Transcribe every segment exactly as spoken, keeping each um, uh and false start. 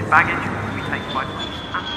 baggage, we take five minutes.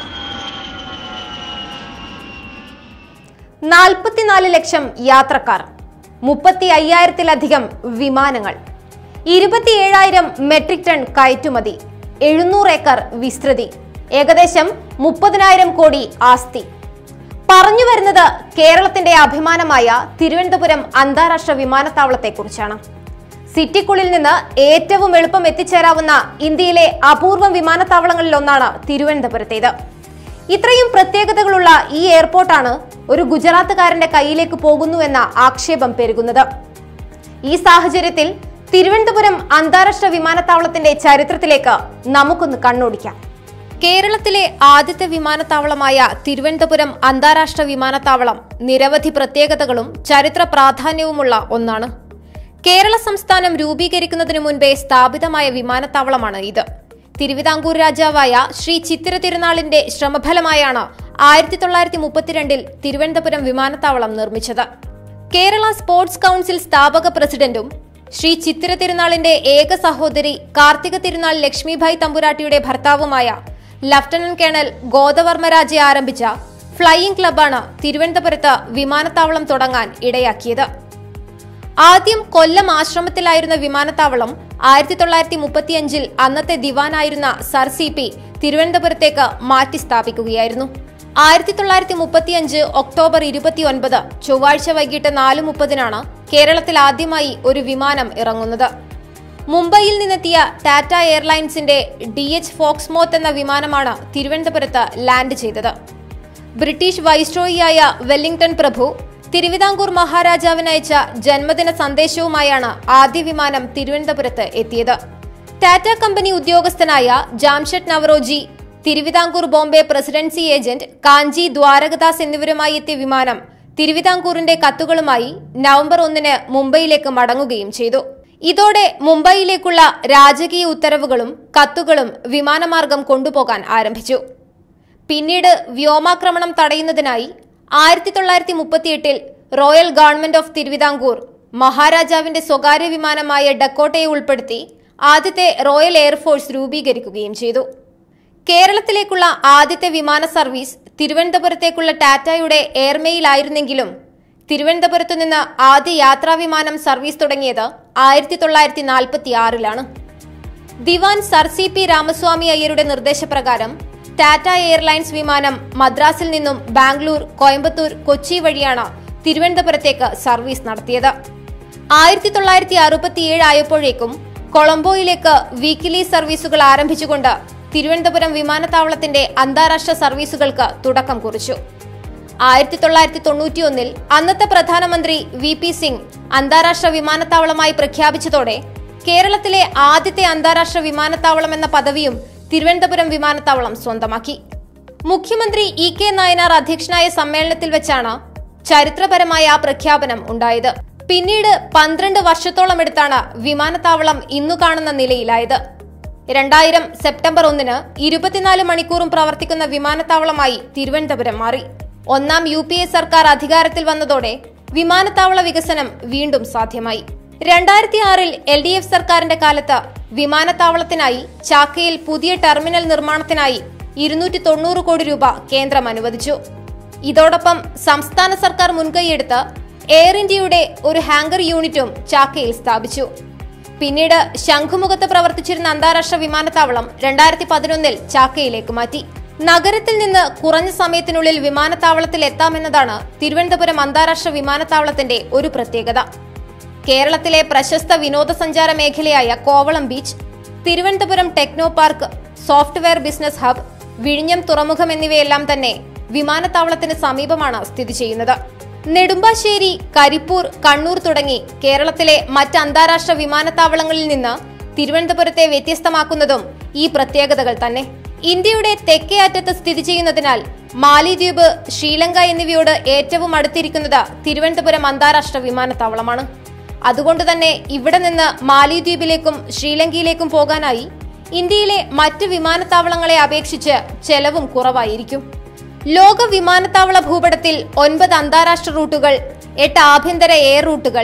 നാൽപ്പത്തിനാല് ലക്ഷം യാത്രക്കാർ, മുപ്പത്തി അയ്യായിരത്തിലധികം വിമാനങ്ങൾ, ഇരുപത്തിയേഴായിരം മെട്രിക് ടൺ കയറ്റുമതി, എഴുന്നൂറ് ഏക്കർ വിസ്തൃതി, ഏകദേശം മുപ്പതിനായിരം കോടി ആസ്തി. പറഞ്ഞു വരുന്നത് കേരളത്തിന്റെ അഭിമാനമായ തിരുവനന്തപുരം അന്താരാഷ്ട്ര വിമാനത്താവളത്തെക്കുറിച്ചാണ്. സിറ്റിക്കുള്ളിൽ നിന്ന് ഏറ്റവും എളുപ്പം എത്തിച്ചേരാവുന്ന ഇന്ത്യയിലെ അപൂർവം വിമാനത്താവളങ്ങളിൽ ഒന്നാണ് തിരുവനന്തപുരത്തേത്. ഇത്രയും പ്രത്യേകതകളുള്ള ഈ എയർപോർട്ടാണ് ഒരു ഗുജറാത്തുകാരന്റെ കയ്യിലേക്ക് പോകുന്നുവെന്ന ആക്ഷേപം പെരുകുന്നത്. ഈ സാഹചര്യത്തിൽ തിരുവനന്തപുരം അന്താരാഷ്ട്ര വിമാനത്താവളത്തിന്റെ ചരിത്രത്തിലേക്ക് നമുക്കൊന്ന് കണ്ണോടിക്കാം. കേരളത്തിലെ ആദ്യത്തെ വിമാനത്താവളമായ തിരുവനന്തപുരം അന്താരാഷ്ട്ര വിമാനത്താവളം നിരവധി പ്രത്യേകതകളും ചരിത്ര പ്രാധാന്യവുമുള്ള ഒന്നാണ്. കേരള സംസ്ഥാനം രൂപീകരിക്കുന്നതിന് മുൻപേ സ്ഥാപിതമായ വിമാനത്താവളമാണ് ഇത്. തിരുവിതാംകൂർ രാജാവായ ശ്രീ ചിത്തിര തിരുനാളിന്റെ ശ്രമഫലമായാണ് ആയിരത്തി തൊള്ളായിരത്തി മുപ്പത്തിരണ്ടിൽ തിരുവനന്തപുരം വിമാനത്താവളം നിർമ്മിച്ചത്. കേരള സ്പോർട്സ് കൌൺസിൽ സ്ഥാപക പ്രസിഡന്റും ശ്രീ ചിത്തിര തിരുനാളിന്റെ ഏക സഹോദരി കാർത്തിക തിരുനാൾ ലക്ഷ്മിഭായ് തമ്പുരാട്ടിയുടെ ഭർത്താവുമായ ലഫ്റ്റനന്റ് കേണൽ ഗോദവർമ്മരാജെ ആരംഭിച്ച ഫ്ലൈയിംഗ് ക്ലബ്ബാണ് തിരുവനന്തപുരത്ത് വിമാനത്താവളം തുടങ്ങാൻ ഇടയാക്കിയത്. ആദ്യം കൊല്ലം ആശ്രമത്തിലായിരുന്ന വിമാനത്താവളം ആയിരത്തി തൊള്ളായിരത്തി മുപ്പത്തിയഞ്ചിൽ അന്നത്തെ ദിവാനായിരുന്ന സർ സി പി തിരുവനന്തപുരത്തേക്ക് മാറ്റി സ്ഥാപിക്കുകയായിരുന്നു. ആയിരത്തി തൊള്ളായിരത്തി മുപ്പത്തിയഞ്ച് ഒക്ടോബർ ഇരുപത്തിയൊൻപത് ചൊവ്വാഴ്ച വൈകിട്ട് നാല് മുപ്പതിനാണ് കേരളത്തിൽ ആദ്യമായി ഒരു വിമാനം ഇറങ്ങുന്നത്. മുംബൈയിൽ നിന്നെത്തിയ ടാറ്റ എയർലൈൻസിന്റെ ഡി എച്ച് ഫോക്സ്മോത്ത് എന്ന വിമാനമാണ് തിരുവനന്തപുരത്ത് ലാൻഡ് ചെയ്തത്. ബ്രിട്ടീഷ് വൈസ്രോയിയായ വെല്ലിംഗ്ടൺ പ്രഭു തിരുവിതാംകൂർ മഹാരാജാവിനയച്ച ജന്മദിന സന്ദേശവുമായാണ് ആദ്യ വിമാനം തിരുവനന്തപുരത്ത് എത്തിയത്. ടാറ്റ കമ്പനി ഉദ്യോഗസ്ഥനായ ജാംഷഡ് നവറോജി, തിരുവിതാംകൂർ ബോംബെ പ്രസിഡൻസി ഏജന്റ് കാഞ്ചി ദ്വാരകദാസ് എന്നിവരുമായി എത്തിയ വിമാനം തിരുവിതാംകൂറിന്റെ കത്തുകളുമായി നവംബർ ഒന്നിന് മുംബൈയിലേക്ക് മടങ്ങുകയും ചെയ്തു. ഇതോടെ മുംബൈയിലേക്കുള്ള രാജകീയ ഉത്തരവുകളും കത്തുകളും വിമാനമാർഗം കൊണ്ടുപോകാൻ ആരംഭിച്ചു. പിന്നീട് വ്യോമാക്രമണം തടയുന്നതിനായി ആയിരത്തി തൊള്ളായിരത്തി മുപ്പത്തിയെട്ടിൽ റോയൽ ഗവൺമെന്റ് ഓഫ് തിരുവിതാംകൂർ മഹാരാജാവിന്റെ സ്വകാര്യ വിമാനമായ ഡക്കോട്ടയെ ഉൾപ്പെടുത്തി ആദ്യത്തെ റോയൽ എയർഫോഴ്സ് രൂപീകരിക്കുകയും ചെയ്തു. കേരളത്തിലേക്കുള്ള ആദ്യത്തെ വിമാന സർവീസ് തിരുവനന്തപുരത്തേക്കുള്ള ടാറ്റയുടെ എയർമെയിലായിരുന്നെങ്കിലും തിരുവനന്തപുരത്തു നിന്ന് ആദ്യ യാത്രാ വിമാനം സർവീസ് തുടങ്ങിയത് ആയിരത്തി തൊള്ളായിരത്തി നാൽപ്പത്തി ആറിലാണ്. Dewan sir C P Ramaswamy അയ്യരുടെ നിർദ്ദേശപ്രകാരം ടാറ്റ എയർലൈൻസ് വിമാനം മദ്രാസിൽ നിന്നും ബാംഗ്ലൂർ, കോയമ്പത്തൂർ, കൊച്ചി വഴിയാണ് തിരുവനന്തപുരത്തേക്ക് സർവീസ് നടത്തിയത്. ആയിരത്തി തൊള്ളായിരത്തി അറുപത്തിയേഴ് ആയപ്പോഴേക്കും കൊളംബോയിലേക്ക് വീക്കിലി സർവീസുകൾ ആരംഭിച്ചുകൊണ്ട് തിരുവനന്തപുരം വിമാനത്താവളത്തിന്റെ അന്താരാഷ്ട്ര സർവീസുകൾക്ക് തുടക്കം കുറിച്ചു. ആയിരത്തി തൊള്ളായിരത്തി തൊണ്ണൂറ്റിയൊന്നിൽ അന്നത്തെ പ്രധാനമന്ത്രി വി പി സിംഗ് അന്താരാഷ്ട്ര വിമാനത്താവളമായി പ്രഖ്യാപിച്ചതോടെ കേരളത്തിലെ ആദ്യത്തെ അന്താരാഷ്ട്ര വിമാനത്താവളം എന്ന പദവിയും തിരുവനന്തപുരം വിമാനത്താവളം സ്വന്തമാക്കി. മുഖ്യമന്ത്രി ഇ കെ നായനാർ അധ്യക്ഷനായ സമ്മേളനത്തിൽ വെച്ചാണ് ചരിത്രപരമായ ആ പ്രഖ്യാപനം ഉണ്ടായത്. പിന്നീട് പന്ത്രണ്ട് വർഷത്തോളം എടുത്താണ് വിമാനത്താവളം ഇന്നു കാണുന്ന നിലയിലായത്. രണ്ടായിരം സെപ്റ്റംബർ ഒന്നിന് ഇരുപത്തിനാല് മണിക്കൂറും പ്രവർത്തിക്കുന്ന വിമാനത്താവളമായി തിരുവനന്തപുരം മാറി. ഒന്നാം യു പി എ സർക്കാർ അധികാരത്തിൽ വന്നതോടെ വിമാനത്താവള വികസനം വീണ്ടും സാധ്യമായി. രണ്ടായിരത്തി ആറിൽ എൽ ഡി എഫ് സർക്കാരിന്റെ കാലത്ത് വിമാനത്താവളത്തിനായി ചാക്കയിൽ പുതിയ ടെർമിനൽ നിർമ്മാണത്തിനായി ഇരുന്നൂറ്റി തൊണ്ണൂറ് കോടി രൂപ കേന്ദ്രം അനുവദിച്ചു. ഇതോടൊപ്പം സംസ്ഥാന സർക്കാർ മുൻകൈയെടുത്ത് എയർ ഇന്ത്യയുടെ ഒരു ഹാങ്കർ യൂണിറ്റും ചാക്കയിൽ സ്ഥാപിച്ചു. പിന്നീട് ശംഖുമുഖത്ത് പ്രവർത്തിച്ചിരുന്ന അന്താരാഷ്ട്ര വിമാനത്താവളം രണ്ടായിരത്തി പതിനൊന്നിൽ ചാക്കയിലേക്ക് മാറ്റി. നഗരത്തിൽ നിന്ന് കുറഞ്ഞ സമയത്തിനുള്ളിൽ വിമാനത്താവളത്തിൽ എത്താമെന്നതാണ് തിരുവനന്തപുരം അന്താരാഷ്ട്ര വിമാനത്താവളത്തിന്റെ ഒരു പ്രത്യേകത. കേരളത്തിലെ പ്രശസ്ത വിനോദസഞ്ചാര മേഖലയായ Kovalam beach, Thiruvananthapuram techno park, software business hub, വിഴിഞ്ഞം തുറമുഖം എന്നിവയെല്ലാം തന്നെ വിമാനത്താവളത്തിന് സമീപമാണ് സ്ഥിതി ചെയ്യുന്നത്. നെടുമ്പാശ്ശേരി, കരിപ്പൂർ, കണ്ണൂർ തുടങ്ങി കേരളത്തിലെ മറ്റ് അന്താരാഷ്ട്ര വിമാനത്താവളങ്ങളിൽ നിന്ന് തിരുവനന്തപുരത്തെ വ്യത്യസ്തമാക്കുന്നതും ഈ പ്രത്യേകതകൾ തന്നെ. ഇന്ത്യയുടെ തെക്കേ അറ്റത്ത് സ്ഥിതി ചെയ്യുന്നതിനാൽ മാലിദ്വീപ്, ശ്രീലങ്ക എന്നിവയോട് ഏറ്റവും അടുത്തിരിക്കുന്നത് തിരുവനന്തപുരം അന്താരാഷ്ട്ര വിമാനത്താവളമാണ്. അതുകൊണ്ട് തന്നെ ഇവിടെ നിന്ന് മാലിദ്വീപിലേക്കും ശ്രീലങ്കയിലേക്കും പോകാനായി ഇന്ത്യയിലെ മറ്റ് വിമാനത്താവളങ്ങളെ അപേക്ഷിച്ച് ചെലവും കുറവായിരിക്കും. ലോക വിമാനത്താവള ഭൂപടത്തിൽ ഒൻപത് അന്താരാഷ്ട്ര റൂട്ടുകൾ, എട്ട് ആഭ്യന്തര എയർ റൂട്ടുകൾ,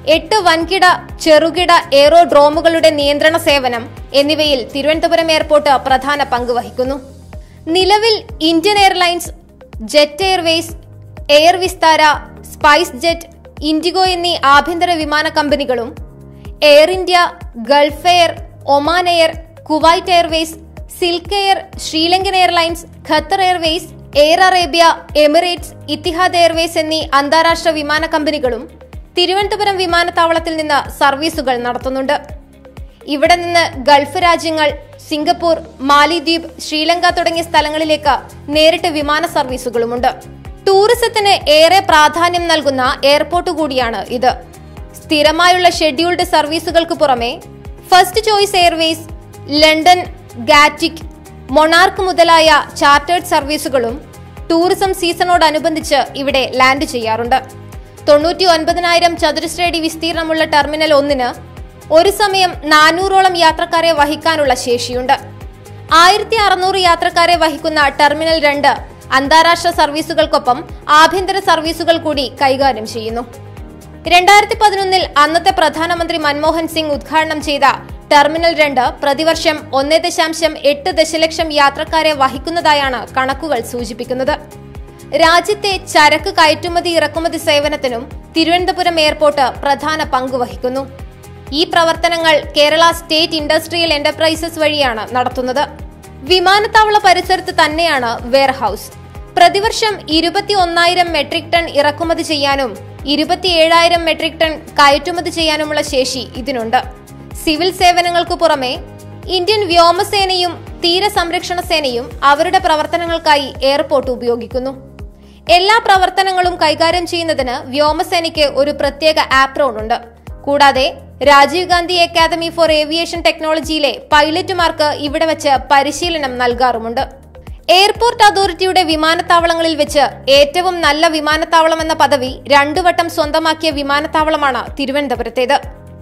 എട്ട് വൻകിട ചെറുകിട എയറോഡ്രോമുകളുടെ നിയന്ത്രണ സേവനം എന്നിവയിൽ തിരുവനന്തപുരം എയർപോർട്ട് പ്രധാന പങ്ക് വഹിക്കുന്നു. നിലവിൽ Indian Airlines, Jet Airways, Air Vistara, SpiceJet, IndiGo എന്നീ ആഭ്യന്തര വിമാന കമ്പനികളും Air India, Gulf Air, Oman Air, Kuwait Airways, Silk Air, Sri Lankan Airlines, Qatar Airways, Air Arabia, Emirates, Etihad Airways എന്നീ അന്താരാഷ്ട്ര വിമാന കമ്പനികളും തിരുവനന്തപുരം വിമാനത്താവളത്തിൽ നിന്ന് സർവീസുകൾ നടത്തുന്നുണ്ട്. ഇവിടെ നിന്ന് ഗൾഫ് രാജ്യങ്ങൾ, സിംഗപ്പൂർ, മാലിദ്വീപ്, ശ്രീലങ്ക തുടങ്ങിയ സ്ഥലങ്ങളിലേക്ക് നേരിട്ട് വിമാന സർവീസുകളുമുണ്ട്. ടൂറിസത്തിന് ഏറെ പ്രാധാന്യം നൽകുന്ന എയർപോർട്ട് കൂടിയാണ് ഇത്. സ്ഥിരമായുള്ള ഷെഡ്യൂൾഡ് സർവീസുകൾക്ക് പുറമെ First Choice Airways, London, Gatwick, Monarch മുതലായ ചാർട്ടേഡ് സർവീസുകളും ടൂറിസം സീസണോടനുബന്ധിച്ച് ഇവിടെ ലാൻഡ് ചെയ്യാറുണ്ട്. തൊണ്ണൂറ്റി ഒൻപതിനായിരം ചതുരശ്രയടി വിസ്തീർണമുള്ള ടെർമിനൽ ഒന്നിന് ഒരു സമയം നാനൂറോളം യാത്രക്കാരെ വഹിക്കാനുള്ള ശേഷിയുണ്ട്. ആയിരത്തി അറുന്നൂറ് യാത്രക്കാരെ വഹിക്കുന്ന ടെർമിനൽ രണ്ട് അന്താരാഷ്ട്ര സർവീസുകൾക്കൊപ്പം ആഭ്യന്തര സർവീസുകൾ കൂടി കൈകാര്യം ചെയ്യുന്നു. രണ്ടായിരത്തി പതിനൊന്നിൽ അന്നത്തെ പ്രധാനമന്ത്രി മൻമോഹൻ സിംഗ് ഉദ്ഘാടനം ചെയ്ത ടെർമിനൽ രണ്ട് പ്രതിവർഷം ഒന്നേ ദശാംശം എട്ട് ദശലക്ഷം യാത്രക്കാരെ വഹിക്കുന്നതായാണ് കണക്കുകൾ സൂചിപ്പിക്കുന്നത്. രാജ്യത്തെ ചരക്ക് കയറ്റുമതി ഇറക്കുമതി സേവനത്തിനും തിരുവനന്തപുരം എയർപോർട്ട് പ്രധാന പങ്ക് വഹിക്കുന്നു. ഈ പ്രവർത്തനങ്ങൾ കേരള സ്റ്റേറ്റ് ഇൻഡസ്ട്രിയൽ എന്റർപ്രൈസസ് വഴിയാണ് നടത്തുന്നത്. വിമാനത്താവള പരിസരത്ത് തന്നെയാണ് വെയർഹൌസ്. പ്രതിവർഷം ഇരുപത്തി ഒന്നായിരം മെട്രിക് ടൺ ഇറക്കുമതി ചെയ്യാനും ഇരുപത്തിയേഴായിരം മെട്രിക് ടൺ കയറ്റുമതി ചെയ്യാനുമുള്ള ശേഷി ഇതിനുണ്ട്. സിവിൽ സേവനങ്ങൾക്ക് പുറമെ ഇന്ത്യൻ വ്യോമസേനയും തീരസംരക്ഷണ സേനയും അവരുടെ പ്രവർത്തനങ്ങൾക്കായി എയർപോർട്ട് ഉപയോഗിക്കുന്നു. എല്ലാ പ്രവർത്തനങ്ങളും കൈകാര്യം ചെയ്യുന്നതിന് വ്യോമസേനയ്ക്ക് ഒരു പ്രത്യേക ആപ്രോൺ ഉണ്ട്. കൂടാതെ Rajiv Gandhi academy for aviation ടെക്നോളജിയിലെ പൈലറ്റുമാർക്ക് ഇവിടെ വെച്ച് പരിശീലനം നൽകാറുമുണ്ട്. എയർപോർട്ട് അതോറിറ്റിയുടെ വിമാനത്താവളങ്ങളിൽ വെച്ച് ഏറ്റവും നല്ല വിമാനത്താവളം എന്ന പദവി രണ്ടു വട്ടം സ്വന്തമാക്കിയ വിമാനത്താവളമാണ് തിരുവനന്തപുരത്തേത്.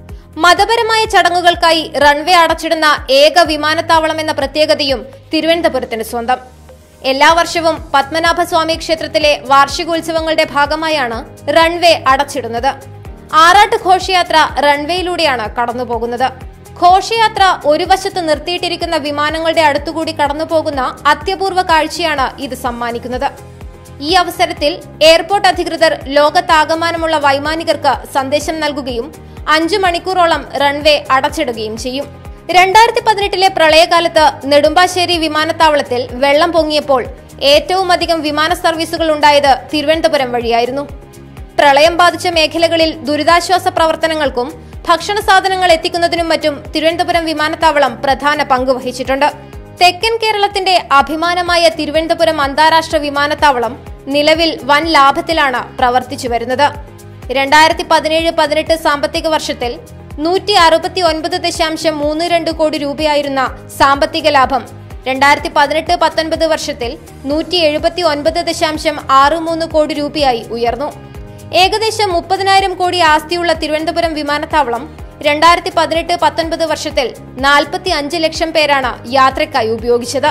മതപരമായ ചടങ്ങുകൾക്കായി റൺവേ അടച്ചിടുന്ന ഏക വിമാനത്താവളം എന്ന പ്രത്യേകതയും തിരുവനന്തപുരത്തിന് സ്വന്തം. എല്ലാ വർഷവും പത്മനാഭസ്വാമി ക്ഷേത്രത്തിലെ വാർഷികോത്സവങ്ങളുടെ ഭാഗമായാണ് റൺവേ അടച്ചിടുന്നത്. ആറാട്ട് ഘോഷയാത്ര റൺവേയിലൂടെയാണ് കടന്നുപോകുന്നത്. ഘോഷയാത്ര ഒരു വശത്ത് നിർത്തിയിട്ടിരിക്കുന്ന വിമാനങ്ങളുടെ അടുത്തുകൂടി കടന്നുപോകുന്ന അത്യപൂർവ കാഴ്ചയാണ് ഇത് സമ്മാനിക്കുന്നത്. ഈ അവസരത്തിൽ എയർപോർട്ട് അധികൃതർ ലോകത്താകമാനമുള്ള വൈമാനികർക്ക് സന്ദേശം നൽകുകയും അഞ്ചു മണിക്കൂറോളം റൺവേ അടച്ചിടുകയും ചെയ്യും. രണ്ടായിരത്തി പതിനെട്ടിലെ പ്രളയകാലത്ത് നെടുമ്പാശ്ശേരി വിമാനത്താവളത്തിൽ വെള്ളം പൊങ്ങിയപ്പോൾ ഏറ്റവും അധികം വിമാന സർവീസുകൾ ഉണ്ടായത് തിരുവനന്തപുരം വഴിയായിരുന്നു. പ്രളയം ബാധിച്ച മേഖലകളിൽ ദുരിതാശ്വാസ പ്രവർത്തനങ്ങൾക്കും ഭക്ഷണ സാധനങ്ങൾ എത്തിക്കുന്നതിനും മറ്റും തിരുവനന്തപുരം വിമാനത്താവളം പ്രധാന പങ്ക് വഹിച്ചിട്ടുണ്ട്. തെക്കൻ കേരളത്തിന്റെ അഭിമാനമായ തിരുവനന്തപുരം അന്താരാഷ്ട്ര വിമാനത്താവളം നിലവിൽ വൻ ലാഭത്തിലാണ് പ്രവർത്തിച്ചു വരുന്നത്. രണ്ടായിരത്തി പതിനേഴ് പതിനെട്ട് സാമ്പത്തിക വർഷത്തിൽ നൂറ്റി അറുപത്തി ഒൻപത് ദശാംശം മൂന്ന് രണ്ട് കോടി രൂപയായിരുന്ന സാമ്പത്തിക ലാഭം രണ്ടായിരത്തി പതിനെട്ട് പത്തൊൻപത് വർഷത്തിൽ നൂറ്റി എഴുപത്തി ഒൻപത് ദശാംശം ആറ് മൂന്ന് കോടി രൂപയായി ഉയർന്നു. ഏകദേശം മുപ്പതിനായിരം കോടി ആസ്തിയുള്ള തിരുവനന്തപുരം വിമാനത്താവളം രണ്ടായിരത്തി പതിനെട്ട് പത്തൊൻപത് വർഷത്തിൽ നാൽപ്പത്തി അഞ്ച് ലക്ഷം പേരാണ് യാത്രയ്ക്കായി ഉപയോഗിച്ചത്.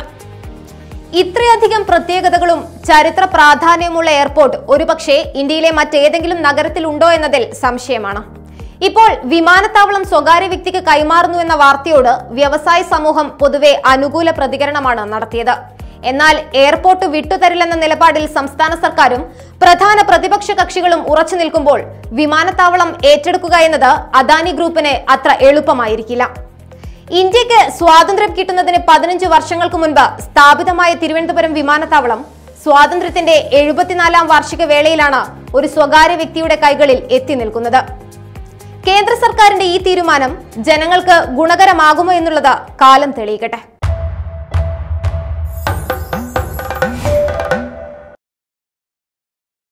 ഇത്രയധികം പ്രത്യേകതകളും ചരിത്ര പ്രാധാന്യമുള്ള എയർപോർട്ട് ഒരുപക്ഷെ ഇന്ത്യയിലെ മറ്റേതെങ്കിലും നഗരത്തിൽ ഉണ്ടോ എന്നതിൽ സംശയമാണ്. ഇപ്പോൾ വിമാനത്താവളം സ്വകാര്യ വ്യക്തിക്ക് കൈമാറുന്നു എന്ന വാർത്തയോട് വ്യവസായ സമൂഹം പൊതുവെ അനുകൂല പ്രതികരണമാണ് നടത്തിയത്. എന്നാൽ എയർപോർട്ട് വിട്ടുതരില്ലെന്ന നിലപാടിൽ സംസ്ഥാന സർക്കാരും പ്രധാന പ്രതിപക്ഷ കക്ഷികളും ഉറച്ചു നിൽക്കുമ്പോൾ വിമാനത്താവളം ഏറ്റെടുക്കുക എന്നത് അദാനി ഗ്രൂപ്പിന് അത്ര എളുപ്പമായിരിക്കില്ല. ഇന്ത്യക്ക് സ്വാതന്ത്ര്യം കിട്ടുന്നതിന് പതിനഞ്ച് വർഷങ്ങൾക്ക് മുൻപ് സ്ഥാപിതമായ തിരുവനന്തപുരം വിമാനത്താവളം സ്വാതന്ത്ര്യത്തിന്റെ എഴുപത്തിനാലാം വാർഷിക വേളയിലാണ് ഒരു സ്വകാര്യ വ്യക്തിയുടെ കൈകളിൽ എത്തി നിൽക്കുന്നത്. കേന്ദ്ര സർക്കാരിന്റെ ഈ തീരുമാനം ജനങ്ങൾക്ക് ഗുണകരമാകുമോ എന്നുള്ളത് കാലം തെളിയിക്കട്ടെ.